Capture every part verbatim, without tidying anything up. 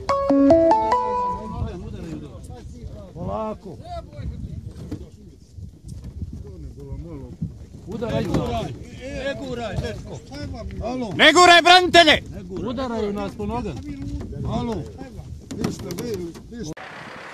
Polako. Udaraj, udaraj. Ne guraj, dečko. Ne guraj, branitelje! Udaraju nas po nogama. Alo. Vi ste bili, vi ste...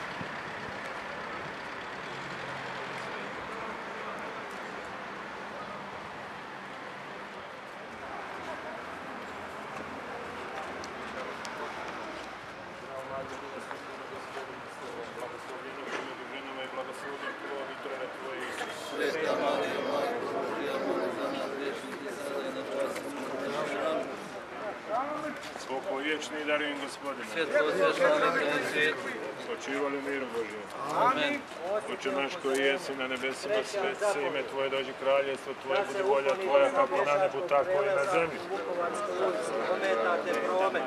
Spokoj vječni darujem gospodine. Svjetlo svjetlo svijetu. Počivali miru Božje. Amen. Oče naš koji jesi na nebesima, svet se ime Tvoje, dođi kraljestvo Tvoje, bude volja Tvoja kako na nebu, tako i na zemlji. Ometate promet.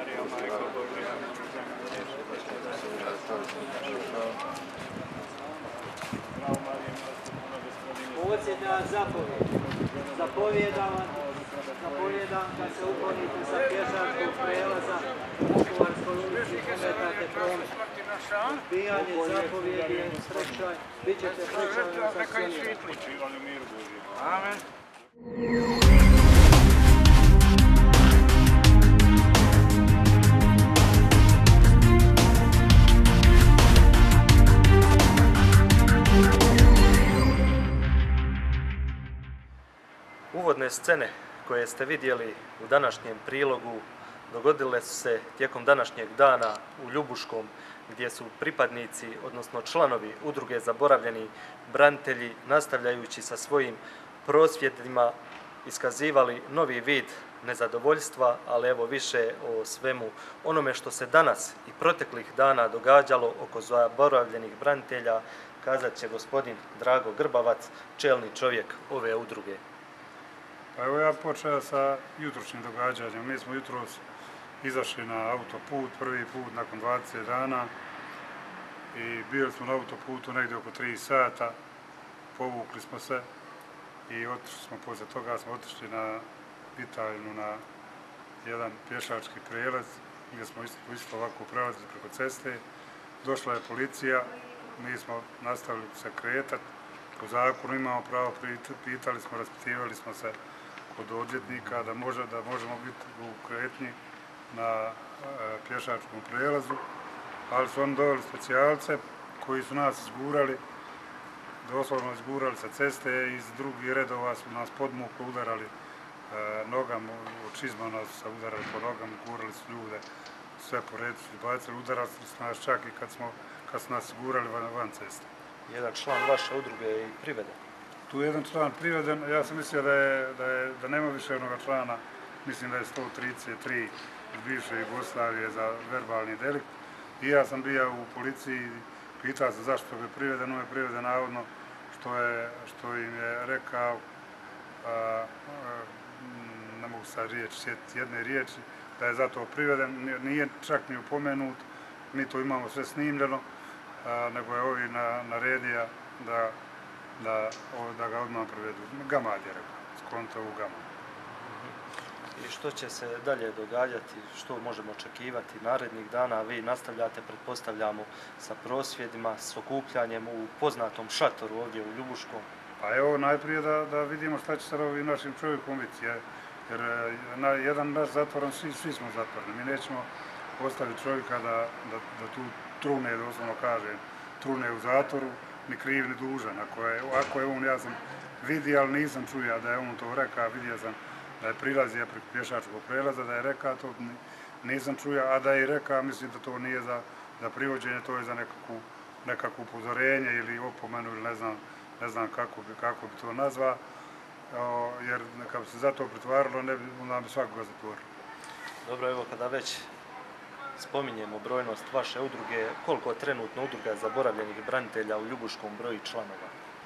Posljednja zapovjed. Zapovjedam vam, zapovjedam kad se uklonite sa pješačkog prelaza u Vukovarskoj ulici, ometate promet. Odbijanje zapovjedi je prekršaj, bit ćete prekršajno sankcionirani. Počivali miru Božje. Amen. Uvodne scene koje ste vidjeli u današnjem prilogu dogodile su se tijekom današnjeg dana u Ljubuškom, gdje su pripadnici, odnosno članovi udruge Zaboravljeni branitelji, nastavljajući sa svojim prosvjedima, iskazivali novi vid nezadovoljstva, ali evo više o svemu onome što se danas i proteklih dana događalo oko zaboravljenih branitelja kazat će gospodin Drago Grbavac, čelni čovjek ove udruge. Pa evo ja počeo sa jutrošnjim događanjem. Mi smo jutros izašli na autoput, prvi put nakon dvadeset dana i bili smo na autoputu negdje oko tri sata, povukli smo se i otišli smo, poslije toga smo otišli na Vitaljnu na jedan pješački prijelaz gdje smo isto, isto ovako prelazili preko ceste. Došla je policija, mi smo nastavili se kretati, po zakonu imamo pravo, pitali smo, raspitivali smo se kod odvjetnika da, može, da možemo biti u kretnji na e, pješačkom prelazu, ali su oni doveli specijalce koji su nas izgurali, doslovno izgurali sa ceste i iz drugih redova su nas podmuklo udarali e, nogama, od čizma nas su udarali po nogama, gurali su ljude, sve po redu su bacili, udarali su nas čak i kad, smo, kad su nas izgurali van, van ceste. Jedan član vaše udruge je i priveden. Tu je jedan član priveden, ja sam mislio da, je, da, je, da nema više jednoga člana, mislim da je sto trideset tri iz bivše Jugoslavije za verbalni delikt. I ja sam bio u policiji, pitao se zašto je priveden, on je priveden navodno što, je, što im je rekao, a, a, ne mogu sad riječ, sjetiti jedne riječi, da je zato priveden, nije čak ni upomenut, mi to imamo sve snimljeno, a, nego je ovi na, naredio da Da, da ga odmah prevedu. Gamad je rekao, sklonite ovu gamad. I što će se dalje događati, što možemo očekivati narednih dana? Vi nastavljate, pretpostavljamo, sa prosvjedima, s okupljanjem u poznatom šatoru ovdje u Ljubuškom. Pa evo, najprije da, da vidimo šta će sa ovim našim čovjekom biti, jer, jer na, jedan naš zatvoran, svi, svi smo zatvoreni. Mi nećemo ostaviti čovjeka da, da, da tu trune, doslovno kažem, trune u zatvoru, ni kriv, ni dužan. Ako je, ako je on, ja sam vidio, ali nisam čuo da je on to rekao, vidio sam da je prilazio preko pješačkog prelaza, da je rekao to, nisam čuo, a da je rekao, mislim da to nije za, za privođenje, to je za nekakvu, nekakvu upozorenje ili opomenu ili ne znam, ne znam kako bi, kako bi to nazvao, jer kad bi se za to pretvaralo, ne bi, onda bi svakoga zatvorilo. Dobro, evo kada već spominjemo brojnost vaše udruge, koliko trenutno udruga zaboravljenih branitelja u Ljubuškom broji članova?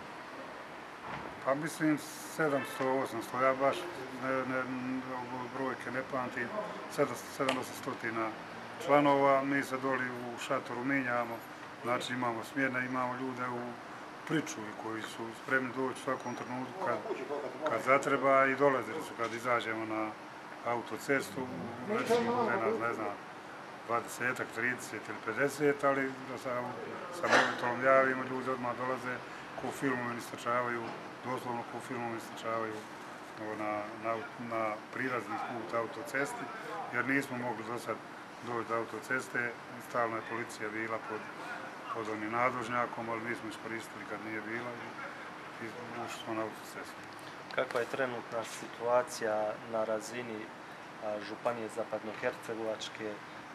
Pa mislim sedamsto osamsto, ja baš ne, ne, brojke ne pamtim, sedam osamsto članova, mi se doli u šatoru minjamo, znači imamo smjene, imamo ljude u pričuvi koji su spremni doći u svakom trenutku kad, kad zatreba i dolazili su kad izađemo na autocestu, recimo bude nas, ne znam, dvadeset, trideset ili pedeset, ali da sa, sa mobitelom javimo, ljudi odmah dolaze, ko filmovi istračavaju, doslovno ko filmovi istračavaju na, na, na prilazni put autocesti, jer nismo mogli do sad doći do autoceste, stalno je policija bila pod, pod onim nadvožnjakom, ali nismo iskoristili kad nije bila i, i ušli smo na autocestu. Kakva je trenutna situacija na razini Županije Zapadnohercegovačke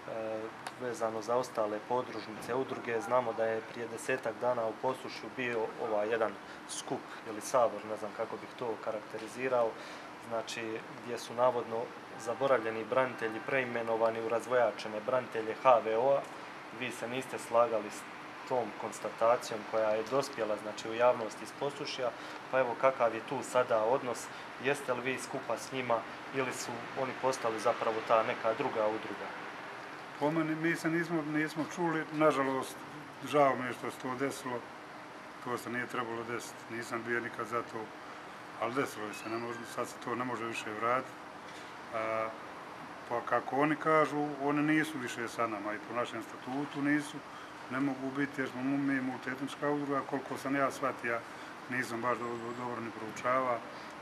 vezano za ostale podružnice, udruge? Znamo da je prije desetak dana u Posušju bio ovaj jedan skup ili sabor, ne znam kako bih to karakterizirao, znači gdje su navodno zaboravljeni branitelji preimenovani u razvojačene branitelje H V O-a. Vi se niste slagali s tom konstatacijom koja je dospjela znači u javnosti iz Posušja, pa evo kakav je tu sada odnos, jeste li vi skupa s njima ili su oni postali zapravo ta neka druga udruga? Po meni, mi se nismo, nismo čuli, nažalost, žao mi je što se to desilo, to se nije trebalo desiti, nisam bio nikad za to, ali desilo je se, ne može, sad se to ne može više vratiti. A, pa kako oni kažu, oni nisu više sa nama i po našem statutu nisu, ne mogu biti jer smo mi multietnička udruga, koliko sam ja shvatio, nisam baš dobro, dobro ni proučava,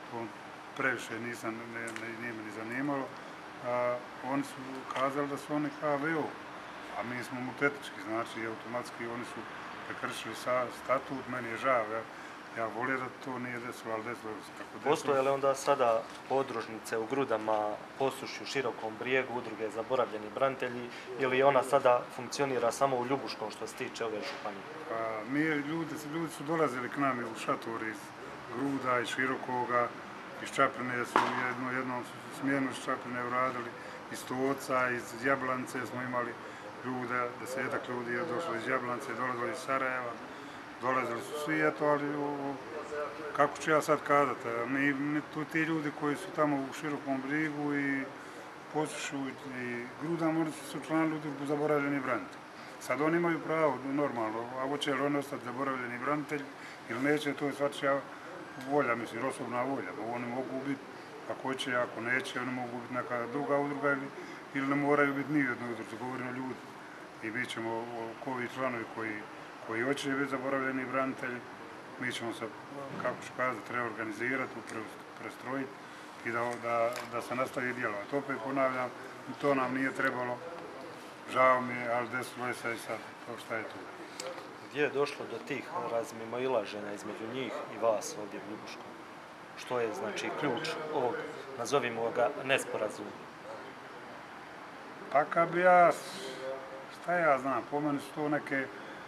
previše nisam, ne, ne, nije me ni zanimalo. A, oni su kazali da su oni H V O, a mi smo multietnički, znači automatski oni su prekršili sa statut, meni je žao, ja, ja volio da to nije desilo, ali desilo se tako desilo. Postoje li onda sada podružnice u Grudama, Posušju, Širokom Brijegu, udruge Zaboravljeni branitelji, ili ona sada funkcionira samo u Ljubuškom što se tiče ove županije? A, mi ljudi, ljudi su dolazili k nam u šator iz Gruda i Širokoga, iz Čapljine su jednu, jednom smjenu iz Čapljine uradili, iz Toca, iz Jablance smo imali ljude, desetak ljudi je došlo iz Jablance, dolazili iz Sarajeva, dolazili su svi, eto, ali o, kako ću ja sad kazati, mi, mi tu ti ljudi koji su tamo u Širokom Brigu i Posušju i Grudama, oni su članovi udruge Zaboravljeni branitelji. Sad oni imaju pravo, normalno, a hoće li oni ostati zaboravljeni branitelji ili neće, to je svačija volja, mislim, osobna volja. Oni mogu biti, ako hoće, ako neće, oni mogu biti neka druga udruga ili, ili ne moraju biti ni jednoj udruzi, govorimo ljudi. I mi ćemo, ovi članovi koji, koji hoće biti zaboravljeni branitelji, mi ćemo se, kako ću kazati, reorganizirati, prestrojiti i da, da, da se nastavi djelovati. Opet ponavljam, to nam nije trebalo, žao mi je, ali desilo je se i sad, to šta je tu. Gdje je došlo do tih razmimoilaženja između njih i vas ovdje u Ljubuškom? Što je znači ključ ovog, nazovimo ga, nesporazuma? Pa kad bi ja, šta ja znam, po meni su to neke,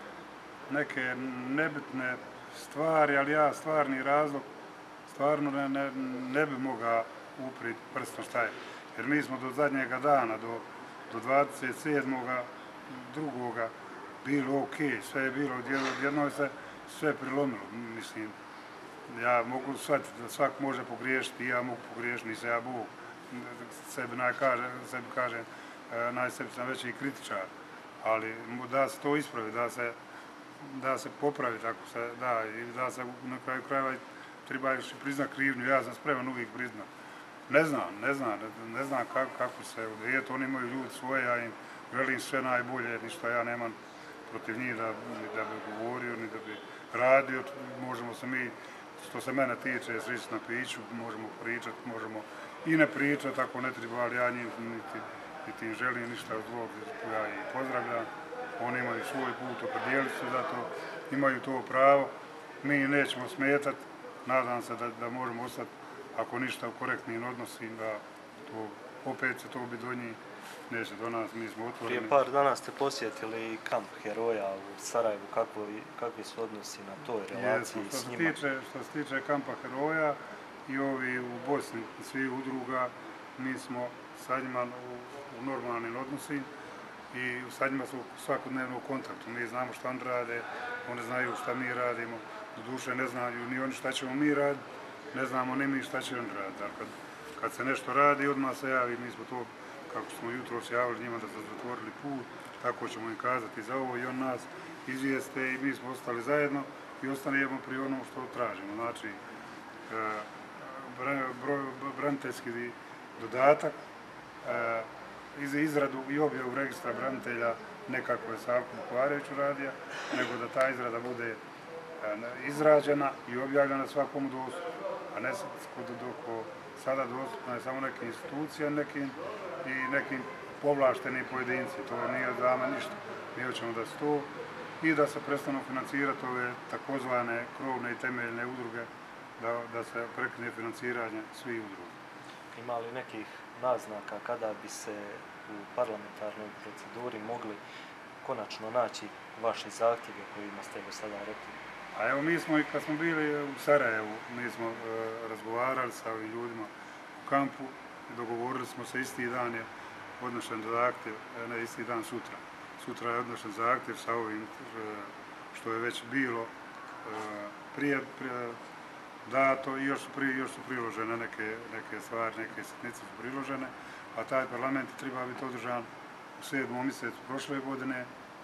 neke nebitne stvari, ali ja stvarni razlog stvarno ne, ne, ne bi mogao upriti prstom šta je. Jer mi smo do zadnjega dana, do, do dvadeset sedmog drugoga bilo ok, sve je bilo, odjedno se sve prilomilo. Mislim, ja mogu shvatiti da svak može pogriješiti i ja mogu pogriješiti, nisam ja Bog. Sebi najkažem, sebi kažem, najsebi sam veći kritičar, ali da se to ispravi, da se, da se popravi tako se da i da se na kraju krajeva treba još priznat krivnju, ja sam spreman uvijek priznat. Ne znam, ne znam, ne znam kako, kako se odvijeti, oni imaju ljudi svoje, ja im želim sve najbolje, ništa ja nemam protiv njih da, da bi govorio, ni da bi radio, možemo se mi, što se mene tiče, sličiti na piću, možemo pričati, možemo i ne pričati, ako ne treba, ali ja njih niti, niti im želim ništa zlo, ja ih pozdravljam, oni imaju svoj put, opredijeliti se za to, imaju to pravo, mi nećemo smetati, nadam se da, da možemo ostati, ako ništa u korektnim odnosima, da to, opet će to biti do njih, neće do nas, mi smo otvoreni. Prije par dana ste posjetili kamp heroja u Sarajevu, kakvi, kakvi su odnosi na toj relaciji Jesmo, s njima? Tiče, što se tiče kampa heroja i ovi u Bosni, svih udruga, mi smo sa njima u, u normalnim odnosima i sa njima su svakodnevno u kontaktu. Mi znamo šta oni rade, oni znaju šta mi radimo, do duše ne znaju ni oni šta ćemo mi raditi, ne znamo ni mi šta će oni raditi. Kad, kad se nešto radi, odmah se javi, mi smo to, kako smo jutro se javili njima da su zatvorili put, tako ćemo im kazati za ovo i on nas izvijeste i mi smo ostali zajedno i ostanemo pri onom što tražimo. Znači, braniteljski dodatak iz izradu i objavu registra branitelja nekako je Savko Bukvarević uradio, nego da ta izrada bude izrađena i objavljena svakomu dostupno, a ne dok sada dostupno je samo nekim institucijama nekim i nekim povlašteni pojedinci. To nije od nama ništa. Mi hoćemo da se to i da se prestanu financirati ove takozvane krovne i temeljne udruge, da, da se prekine financiranje svih udruga. Ima li nekih naznaka kada bi se u parlamentarnoj proceduri mogli konačno naći vaši zahtjeve kojima ste do sada rekli? A evo mi smo i kad smo bili u Sarajevu, mi smo e, razgovarali sa ovim ljudima u kampu i dogovorili smo se isti dan je odnošen zahtjev, ne isti dan sutra. Sutra je odnošen zahtjev sa ovim što je već bilo prije, prije dato i još su, prije, još su priložene neke, neke stvari, neke sitnice su priložene, a taj parlament treba biti održan u sedmom mjesecu prošle godine.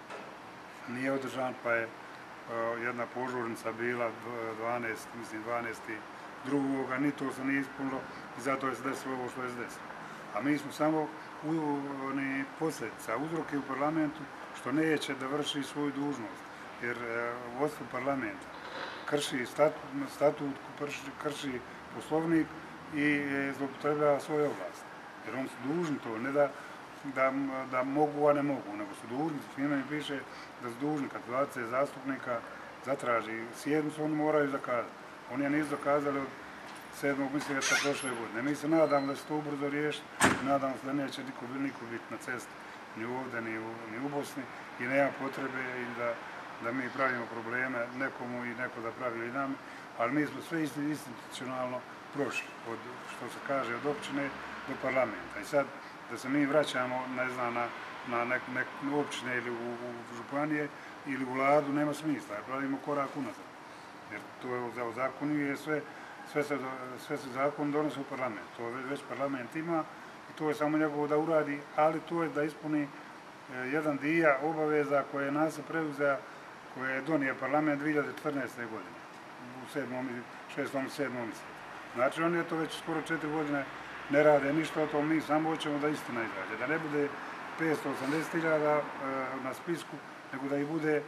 Nije održan, pa je jedna požurnica bila dvanaest, mislim dvanaesti drugoga, ni to se nije ispunilo i zato je se desilo ovo što je se desilo. A mi smo samo u, oni posljedica, uzroke u parlamentu što neće da vrši svoju dužnost, jer vodstvo parlamenta krši statut, statut krši, krši poslovnik i zloupotrebljava svoje ovlasti. Jer oni su dužni to, ne da, da, da mogu, a ne mogu, nego su dužni, svima mi piše da su dužni, kad dvadeset zastupnika zatraži sjednicu, oni moraju zakazati. Oni je nisu zakazali od sedmog mjeseca prošle godine. Mi se nadamo da se to ubrzo riješiti, nadamo se da neće niko, niko biti na cesti, ni ovdje, ni u, ni u Bosni i nema potrebe i da, da mi pravimo probleme nekomu i neko da pravi i nami, ali mi smo sve institucionalno prošli, od, što se kaže, od općine do parlamenta. I sad, da se mi vraćamo, ne znam, na, na nek, nek, općine ili u, u županije ili u vladu, nema smisla, jer pravimo korak unazad. Jer to je za zakonuje sve, sve se, sve se zakon donose u parlament. To već parlament ima i to je samo njegovo da uradi, ali to je da ispuni jedan dio obaveza koje je nas preuzeo, koje je donio parlament dvije hiljade četrnaeste. godine, u sedmom, šestom i sedmom mjesecu. Znači oni je to već skoro četiri godine ne rade ništa o tom, mi samo hoćemo da istina izađe, da ne bude petsto osamdeset hiljada na spisku, nego da ih bude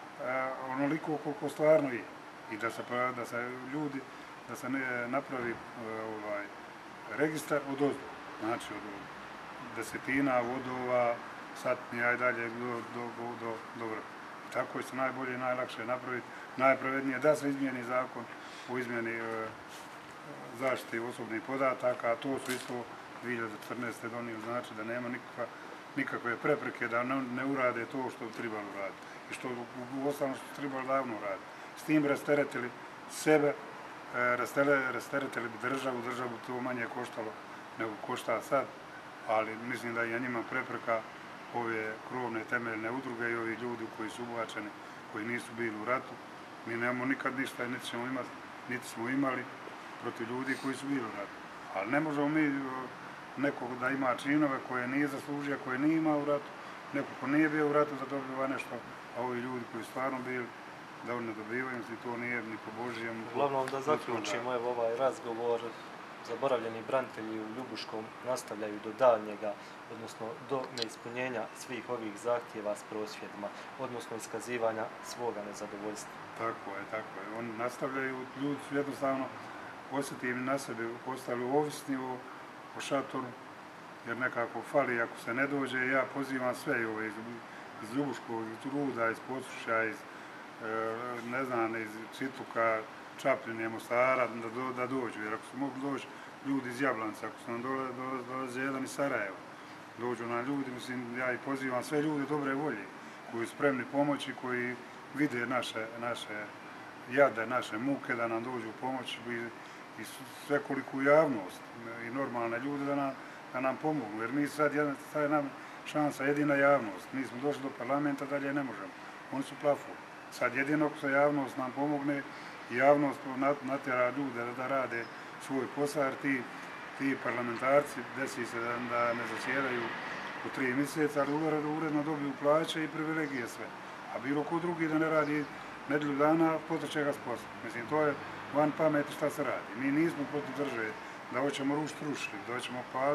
onoliko koliko stvarno je. I da se, da se ljudi, da se ne napravi ovaj, registar od ozdo, znači od desetina, vodova, satnija i dalje do, do, do, do vrha. I tako je se najbolje i najlakše napraviti, najpravednije da se izmijeni zakon o izmjeni e, zaštite osobnih podataka, a to su isto dvije hiljade četrnaeste. donio, znači da nema nikakva, nikakve prepreke da ne, ne urade to što bi trebalo uraditi i što u ostalom što bi trebalo davno uraditi. S tim rasteretili sebe, rasteretili bi državu, državu to manje koštalo nego košta sad, ali mislim da je njima prepreka ove krovne temeljne udruge i ovi ljudi koji su ubačeni, koji nisu bili u ratu. Mi nemamo nikad ništa, niti ćemo imati, niti smo imali protiv ljudi koji su bili u ratu. Ali ne možemo mi nekog da ima činove koje nije zaslužio, koje nije imao u ratu, neko ko nije bio u ratu da dobiva nešto, a ovi ljudi koji su stvarno bili da oni ne dobivaju, i to nije ni po Božijem. Uglavnom da zaključimo, evo ovaj razgovor, zaboravljeni branitelji u Ljubuškom nastavljaju do daljnjega, odnosno do neispunjenja svih ovih zahtjeva s prosvjedima, odnosno iskazivanja svoga nezadovoljstva. Tako je, tako je. Oni nastavljaju, ljudi su jednostavno osjetili na sebe, postali ovisni o, o šatoru, jer nekako fali ako se ne dođe. Ja pozivam sve ove iz, iz Ljubuškog, iz Ruda, iz Posušja, iz ne znam, iz Čitluka, Čapljine, Mostara, da, do, da dođu, jer ako su mogli doći ljudi iz Jablanca, ako su nam dole, dole, dolaze jedan iz Sarajeva, dođu na ljudi, mislim, ja i pozivam sve ljude dobre volje, koji su spremni pomoći, koji vide naše, naše jade, naše muke, da nam dođu u pomoć i, i svekoliku javnost i normalne ljude da nam, da nam pomogu, jer mi sad, jedan, sad je nam šansa jedina javnost, mi smo došli do parlamenta, dalje ne možemo, oni su plafoni. Sad jedino ako se javnost nam pomogne i javnost natjera ljude da rade svoj posao, jer ti, ti parlamentarci desi se da, da ne zasjedaju po tri mjeseca, ali uredno dobiju plaće i privilegije sve. A bilo ko drugi da ne radi nedjelju dana, potrče ga s posla. Mislim, to je van pameti šta se radi. Mi nismo protiv države da hoćemo rušiti, rušiti, da hoćemo paliti,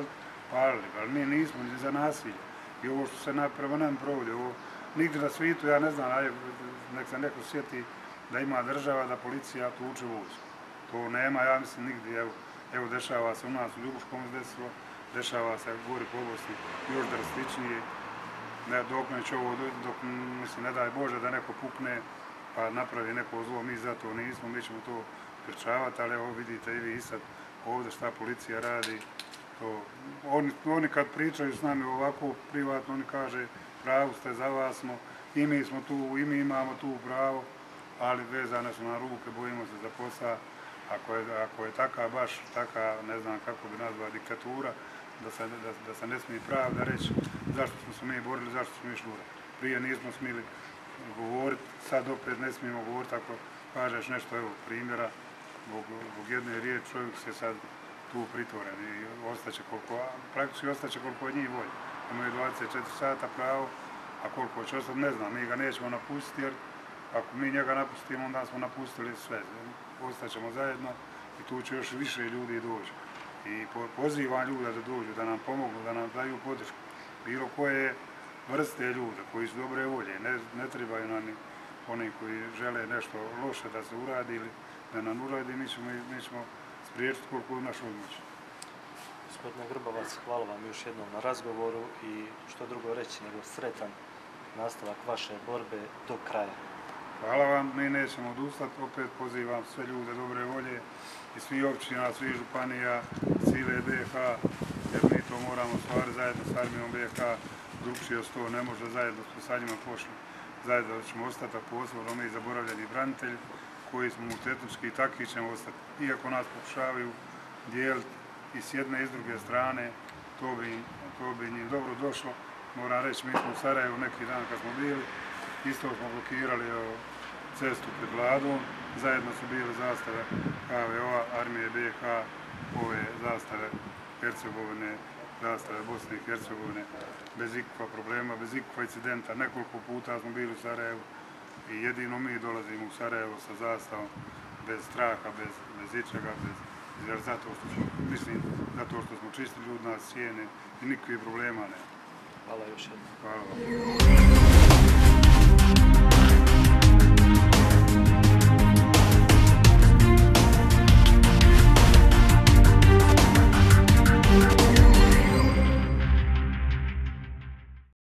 palili, ali mi nismo ni za nasilje. I ovo što se prema nam provodi, ovo nigdje na svijetu, ja ne znam, aj, nek se neko sjeti da ima država, da policija tuče vojsku. To nema, ja mislim, nigdje. Evo, evo dešava se u nas u Ljubuškom desilo, dešava se gori po Bosni još drastičnije. Ne, dok neće ovo, dok, mislim, ne daj Bože da neko pukne pa napravi neko zlo, mi za to nismo, mi ćemo to pričavati, ali evo vidite i vi i sad ovdje šta policija radi. To, oni, oni kad pričaju s nami ovako privatno, oni kaže pravu ste, za vas smo, i mi smo tu, i mi imamo tu pravo, ali vezane su na ruke, bojimo se za posao. Ako je, ako je taka baš, taka, ne znam kako bi nazvala, diktatura, da se, da, da se ne smije pravda reći zašto smo se mi borili, zašto smo išli urat. Prije nismo smjeli govoriti, sad opet ne smijemo govoriti ako kažeš nešto, evo primjera, zbog, zbog jedne riječi čovjek se sad tu pritvoren i ostaće koliko, praktički ostaće koliko od njih volje. Imaju dvadeset četiri sata pravo, a koliko će ostati ne znam, mi ga nećemo napustiti jer ako mi njega napustimo onda smo napustili sve. Ostaćemo zajedno i tu će još više ljudi doći. I pozivam ljuda da dođu, da nam pomognu, da nam daju podršku. Bilo koje vrste ljuda koji su dobre volje, ne, ne trebaju nam ni oni koji žele nešto loše da se uradi ili da nam uradi, mi ćemo, mi ćemo spriječiti koliko u našoj moći. Gospodine Grbovac, hvala vam još jednom na razgovoru i što drugo reći nego sretan nastavak vaše borbe do kraja. Hvala vam, mi nećemo odustati, opet pozivam sve ljude dobre volje i svih općina, svih županija, cijele B iH, jer mi to moramo stvari zajedno s armijom B iH, drugčije sto ne može zajedno s sa njima pošli. Zajedno ćemo ostati, a posebno mi zaboravljeni branitelji koji smo multietnički i takvi ćemo ostati. Iako nas pokušavaju dijeliti i s jedne i s druge strane, to bi, to bi njim dobro došlo. Moram reći, mi smo u Sarajevu neki dan kad smo bili, isto smo blokirali cestu pred Vladom, zajedno su bile zastave H V O-a, armije B iH, ove zastave Hercegovine, zastave Bosne i Hercegovine, bez ikakva problema, bez ikakva incidenta. Nekoliko puta smo bili u Sarajevu i jedino mi dolazimo u Sarajevo sa zastavom, bez straha, bez, bez ičega, bez, jer zato što smo, mislim, zato što smo čisti ljudi, nas cijene i nikakvih problema ne. Hvala još jednom. Hvala vam.